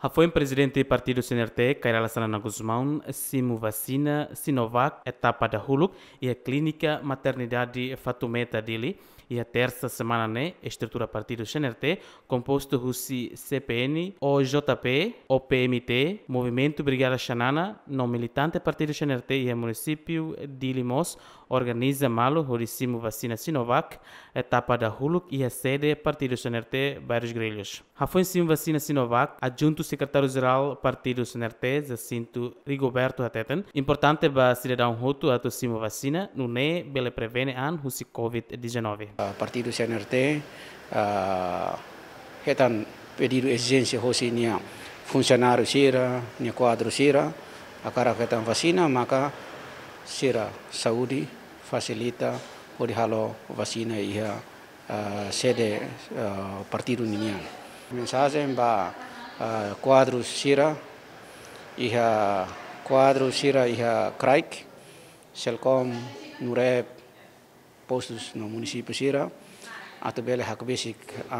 Foi presidente do partido CNRT, Kairala Sanana Guzmão, simu vacina Sinovac, etapa da Huluk e a clínica maternidade Fatumeta dele. E a terça semana, né, estrutura partido CNRT, composto por CPN, OJP, OPMT, Movimento Brigada Xanana, não militante partido CNRT e o município de Limos, organiza malo o simu vacina Sinovac, etapa da Huluk e a sede partido CNRT, Bairros Grelhos. Foi simu vacina Sinovac, adjunto secretário-geral partido CNRT, Jacinto Rigoberto Ateten. Importante para cidadão Hutu a simu vacina, não é bele prevene an husi COVID-19. Partido CNRT hetan pedido exigência hosi nia funcionário sira, nia quadro sira, akara hetan vacina maka sira saúde facilita hodi halo vacina ia sede partido nian. Mensagem ba quadro sira ia Craik, Selcom, Nurep, postos no município Sira, atau bele hak basic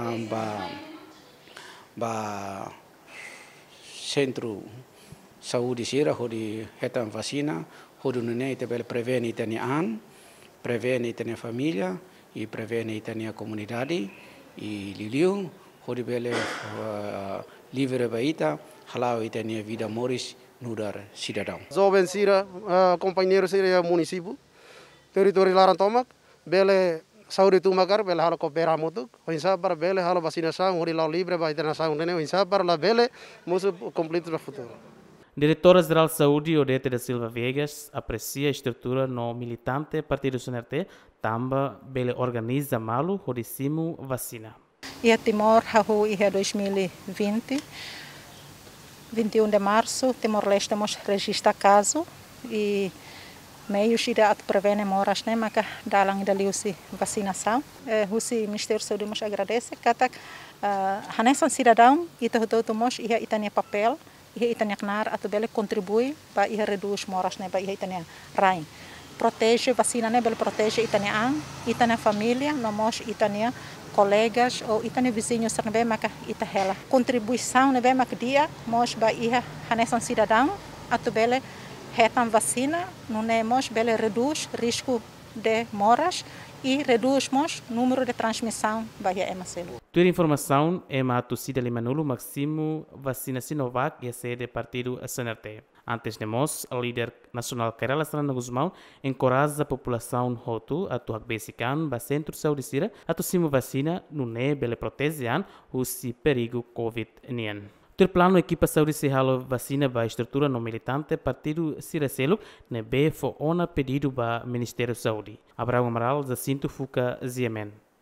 ba centro saúde Sira, hodi hetan vacina, hodi nune ite bele preveni itania preveni itania família e preveni itania comunidade e liliu, hodi bele livre baita, halau itania vida moris nudar cidadão. Jovem Sira, companheiro Sira município, território Larantomak, bele saúde tu makar bele halo kopera mutuk hoinsa para bele halo vacinação hori lao libre ba internação nene hoinsa para la bele musu completo no futuro. Diretora-Geral de Saúde, Odete da Silva Viegas, aprecia a estrutura no militante partido CNRT, também bele organiza malo o simu vacina. E a Timor hahu ia 2020, 21 de março, Timor-Leste temos registra caso e meio shida at prevene moras né maka dalang daliusi vacinação husi Ministério da Saúde mos agradece katak hanesan cidadão ita hutu mos ia itania papel ia itania knar atau bele contribui para ia reduz moras né para ia itania rain protege vacina né bele protege itania família no mos itania colegas ou itania vizinhos também maka ita hela contribuição né bem maka dia mos ba ia hanesan cidadão atau bele hetan vacina, não temos bele reduz risco de moras e reduzmos número de transmissão bahia MCU. Toda informação é a torcida Limanulo Maximo vacina Sinovac e a sede partido CNRT. Antes de nós, o líder nacional Kairala Sanana Guzmão encoraja a população Hutu a atuar basican ba centro de saúde sira a simu vacina não é bele proteger o perigo COVID-19. Ter plano equipa saúde se halo vacina ba estrutura no militante partido Siracelo ne be fo ona pedido ba Ministério da Saúde. Abraão Amaral, Jacinto Fuca, Ziemen.